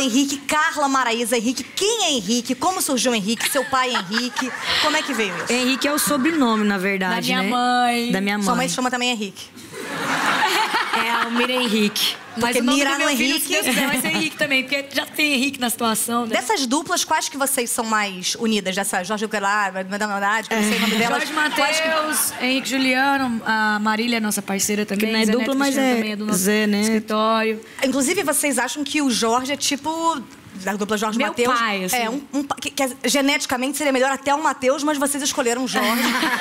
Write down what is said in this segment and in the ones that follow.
Henrique, Carla, Maraísa, Henrique. Quem é Henrique? Como surgiu o Henrique? Seu pai é Henrique? Como é que veio isso? Henrique é o sobrenome, na verdade, Da minha mãe. Da minha mãe. Sua mãe se chama também Henrique. É Almira Henrique. Mas o nome Mira do meu no filho, Henrique. se Deus quiser, vai ser Henrique também, porque já tem Henrique na situação, né? Dessas duplas, quais que vocês são mais unidas? Dessa Jorge Uquelar, Madame Leonardo, que eu não sei o nome delas. Jorge Mateus, Henrique Juliano, a Marília, nossa parceira também. Que não é Zé dupla, Neto mas Cristiano é também é do nosso Zé Neto. Que... escritório. Inclusive, vocês acham que o Jorge é tipo... Da dupla Jorge Meu Mateus. pai, assim. É, que geneticamente seria melhor até o Mateus, mas vocês escolheram o Jorge.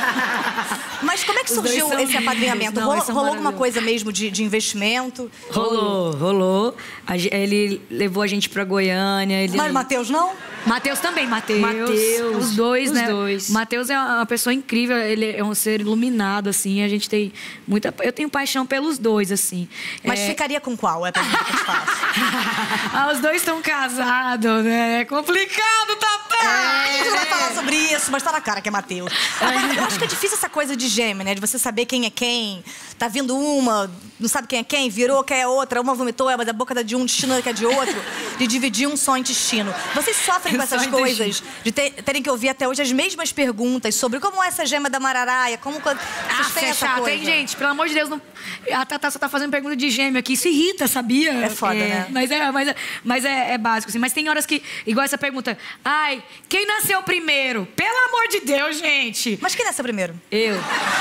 Mas como é que Os dois surgiu são esse apadrinhamento? lindos. Não, eles são Rolou alguma maravilhosos. coisa mesmo de investimento? Rolou. Ele levou a gente pra Goiânia. Mas Mateus não? Mateus também, Mateus. Mateus. Os dois, Os né? dois. Mateus é uma pessoa incrível, ele é um ser iluminado, assim. A gente tem muita... Eu tenho paixão pelos dois, assim. Mas ficaria com qual? É a pergunta que eu te faço. Os dois estão casados, né? É complicado, Tatá! A gente não vai falar sobre isso, mas tá na cara que é Mateus. Agora, eu acho que é difícil essa coisa de gêmea, né? De você saber quem é quem. Tá vindo uma, não sabe quem é quem, virou quem é outra, uma vomitou, mas a boca é de um, o intestino é de outro. De dividir um só intestino. Vocês sofrem com essas coisas? De terem que ouvir até hoje as mesmas perguntas sobre como é essa gema da mararaia, como... Vocês têm essa chato, coisa? hein, gente? Pelo amor de Deus, não... a Tatá só tá fazendo pergunta de gêmeo aqui. Isso irrita, sabia? É foda, né? Mas é básico, assim. Mas tem horas que, igual essa pergunta, ai, quem nasceu primeiro? Pelo amor de Deus, gente! Mas quem nasceu primeiro? Eu.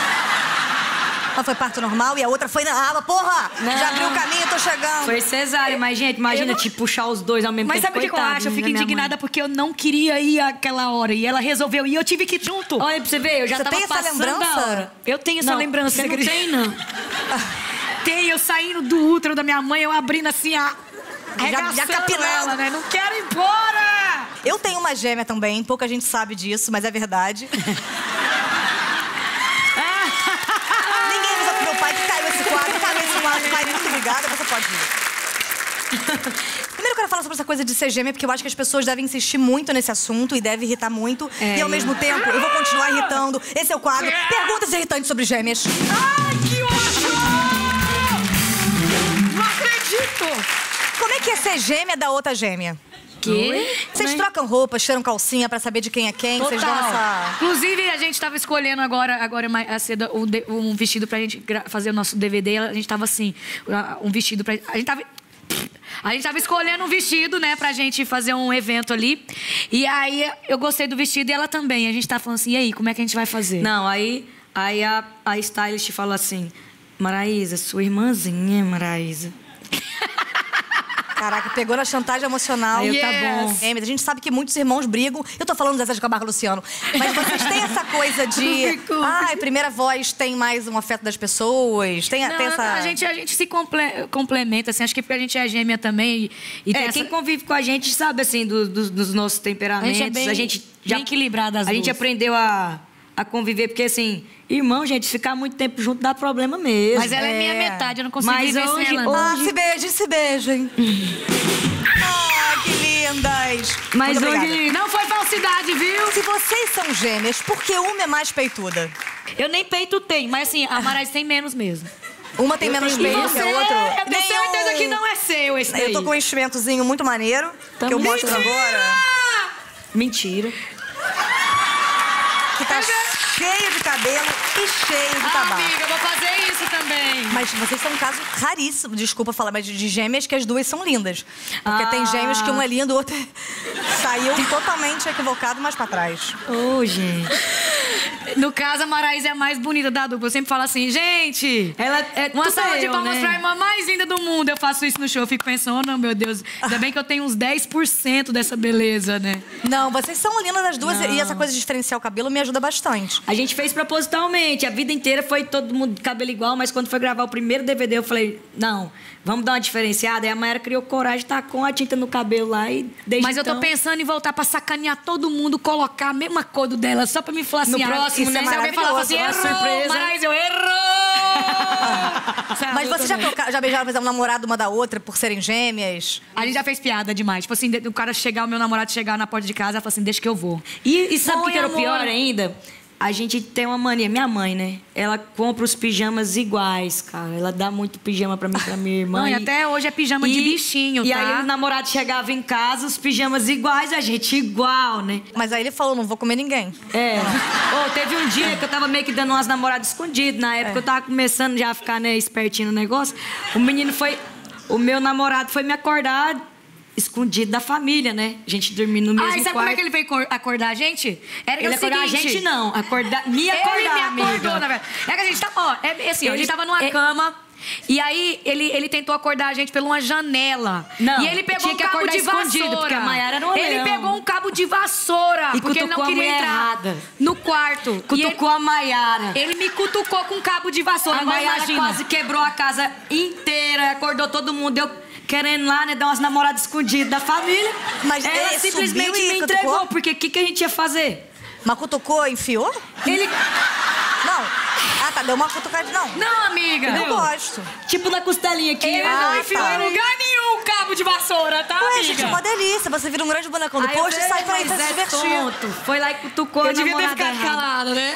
Uma foi parto normal e a outra foi... Ah, porra! Não. Já abriu o caminho, tô chegando. Foi cesárea, mas, gente, imagina, te puxar os dois ao mesmo Mas tempo. sabe o que eu Coitado, acho? Eu fico né, minha indignada mãe? porque eu não queria ir àquela hora. E ela resolveu ir e eu tive que ir junto. Olha pra você ver, eu já Você tava tem essa passando lembrança? da hora. Eu tenho essa Não, lembrança. você não acredita? tem, não. Tem, eu saindo do útero da minha mãe, eu abrindo assim, arregaçando capinando. ela, né? Não quero ir embora! Eu tenho uma gêmea também, pouca gente sabe disso, mas é verdade. Ninguém avisou pro meu pai que caiu esse quadro, pai, muito obrigada, você pode ir. Primeiro eu quero falar sobre essa coisa de ser gêmea, porque eu acho que as pessoas devem insistir muito nesse assunto e deve irritar muito. E ao mesmo tempo, eu vou continuar irritando. Esse é o quadro. Perguntas irritantes sobre gêmeas. Ai, que ódio! Não acredito! Como é que é ser gêmea da outra gêmea? Quê? Vocês trocam roupa, cheiram calcinha pra saber de quem é quem? Vocês dão essa... Inclusive, a gente tava escolhendo agora mais cedo um vestido pra gente fazer o nosso DVD. A gente tava assim, um vestido pra... A gente tava escolhendo um vestido, né, pra gente fazer um evento ali. E aí, eu gostei do vestido e ela também. A gente tava falando assim, e aí, como é que a gente vai fazer? Não, aí a stylist falou assim, Maraísa, sua irmãzinha, Maraísa. Caraca, pegou na chantagem emocional. Aí eu, Tá yes. bom. A gente sabe que muitos irmãos brigam. Eu tô falando Zezé de Camargo e Luciano. Mas vocês têm essa coisa de... Ai, primeira voz tem mais um afeto das pessoas. Tem essa... A gente se complementa, assim. Acho que porque a gente é gêmea também. E tem Quem convive com a gente sabe, assim, dos nossos temperamentos. A gente é bem equilibrada as A gente duas. aprendeu a conviver, porque assim, irmão, gente, ficar muito tempo junto dá problema mesmo. Mas ela é minha metade, eu não consigo Mas viver hoje- sem ela. não. Ah, se beijem. Ai, que lindas. Mas Muito obrigada. hoje... Não foi falsidade, viu? Se vocês são gêmeas, por que uma é mais peituda? Eu nem peito tenho, mas assim, a Maraísa tem menos mesmo. Uma tem menos tenho peito que a outra? Eu tenho certeza que não é seu esse daí. Eu tô com um enchimentozinho muito maneiro, que eu mostro agora. Mentira. Que tá cheio de cabelo e cheio de tabaco. Amiga, eu vou fazer isso também. Mas vocês são um caso raríssimo, desculpa falar, mas de gêmeas que as duas são lindas. Porque tem gêmeos que um é lindo, o outro saiu totalmente equivocado, mas pra trás. Ô, gente. No caso, a Maraísa é a mais bonita da dupla. Eu sempre falo assim, gente... Ela é Uma tudo salva de eu, palmas né? pra irmã mais linda do mundo. Eu faço isso no show, eu fico pensando, oh, não, meu Deus. Ainda bem que eu tenho uns 10% dessa beleza, né? Não, vocês são lindas as duas e essa coisa de diferenciar o cabelo me ajuda bastante. A gente fez propositalmente. A vida inteira foi todo mundo de cabelo igual, mas quando foi gravar o primeiro DVD, eu falei, não, vamos dar uma diferenciada. E a Mayara criou coragem, tacou a tinta no cabelo lá e desde Mas eu tô então... pensando em voltar pra sacanear todo mundo, colocar a mesma cor do dela, só pra me falar assim... No próximo, isso né? Se alguém falar assim, Uma errou, surpresa. Maraísa, eu errou! Mas vocês já beijaram, por exemplo, um namorado uma da outra por serem gêmeas? A gente já fez piada demais. Tipo assim, o cara chegar, o meu namorado chegar na porta de casa, ela fala assim, deixa que eu vou. E sabe o Oi, que era o amor. pior ainda? a gente tem uma mania. Minha mãe, né? Ela compra os pijamas iguais, cara. Ela dá muito pijama pra mim, pra minha irmã. Não, e até hoje é pijama de bichinho, e tá? aí o namorado chegava em casa, os pijamas iguais, a gente igual, né? Mas aí ele falou, não vou comer ninguém. É. Teve um dia que eu tava meio que dando umas namoradas escondidas. Na época eu tava começando já a ficar, né, espertinho no negócio. O meu namorado foi me acordar escondido da família, né? A gente dormindo no mesmo quarto. E sabe como é que ele veio acordar a gente? Era que ele é o seguinte... acordar a gente, não. Me acordar, ele me acordou, amiga. na verdade. É que a gente tava... a gente tava numa cama... E aí, ele tentou acordar a gente por uma janela. Não, e ele pegou tinha um que cabo acordar de vassoura. escondido, porque a Maiara era um Ele leão. pegou um cabo de vassoura. E porque ele não cutucou a queria mulher entrar errada. no quarto. Cutucou a Maiara. Ele me cutucou com um cabo de vassoura. A Agora Maiara imagina. quase quebrou a casa inteira, acordou todo mundo. Eu querendo lá, né, dar umas namoradas escondidas da família. Mas ela ele simplesmente subiu e me cutucou? entregou, porque o que a gente ia fazer? Mas cutucou, enfiou? Ele... Não. Ah, tá, deu uma cutucada. Não. Não, amiga. Eu gosto. Tipo na costelinha aqui. Ele não enfiou tá. em lugar nenhum o cabo de vassoura, tá, Ué, amiga? gente, é uma delícia. Você vira um grande bonecão do Aí eu posto e falei, sai pra ir pra mas se é divertir. tonto. Foi lá e cutucou Eu a devia ter namorada ficado errada. calada, né?